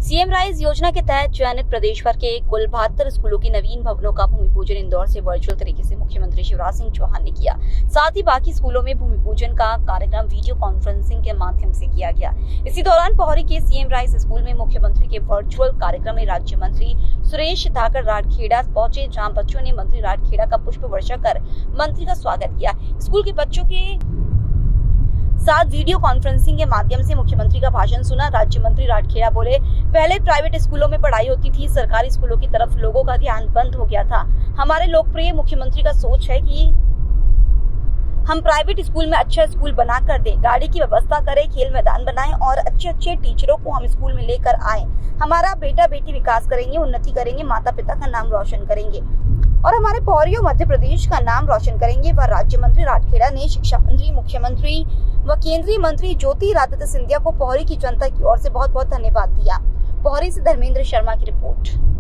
CM rise योजना के तहत चयनित प्रदेश भर के कुल 72 स्कूलों के नवीन भवनों का भूमि पूजन इंदौर से वर्चुअल तरीके से मुख्यमंत्री शिवराज सिंह चौहान ने किया। साथ ही बाकी स्कूलों में भूमि पूजन का कार्यक्रम वीडियो कॉन्फ्रेंसिंग के माध्यम से किया गया। इसी दौरान पोहरी के सीएम राइज स्कूल में मुख्यमंत्री के वर्चुअल कार्यक्रम में राज्य मंत्री सुरेश धाकर राठखेड़ा पहुंचे, जहाँ बच्चों ने मंत्री राठखेड़ा का पुष्प वर्षा कर मंत्री का स्वागत किया। स्कूल के बच्चों के साथ वीडियो कॉन्फ्रेंसिंग के माध्यम से मुख्यमंत्री का भाषण सुना। राज्य मंत्री राठखेड़ा बोले, पहले प्राइवेट स्कूलों में पढ़ाई होती थी, सरकारी स्कूलों की तरफ लोगों का ध्यान बंद हो गया था। हमारे लोकप्रिय मुख्यमंत्री का सोच है कि हम प्राइवेट स्कूल में अच्छा स्कूल बना कर दें, गाड़ी की व्यवस्था करें, खेल मैदान बनाएं और अच्छे टीचरों को हम स्कूल में लेकर आए। हमारा बेटा बेटी विकास करेंगे, उन्नति करेंगे, माता पिता का नाम रोशन करेंगे और हमारे पोहरी और मध्य प्रदेश का नाम रोशन करेंगे। वह राज्य मंत्री राठखेड़ा ने शिक्षा मंत्री, मुख्यमंत्री व केंद्रीय मंत्री ज्योतिरादित्य सिंधिया को पोहरी की जनता की ओर से बहुत बहुत धन्यवाद दिया। पोहरी से धर्मेंद्र शर्मा की रिपोर्ट।